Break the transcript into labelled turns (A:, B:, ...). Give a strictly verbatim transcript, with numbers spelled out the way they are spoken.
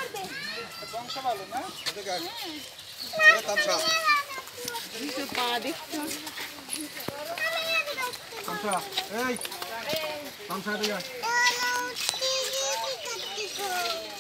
A: বংশ ভালো না
B: তামসা
C: পা দেখছো
B: তামসা এই তামসা দিগা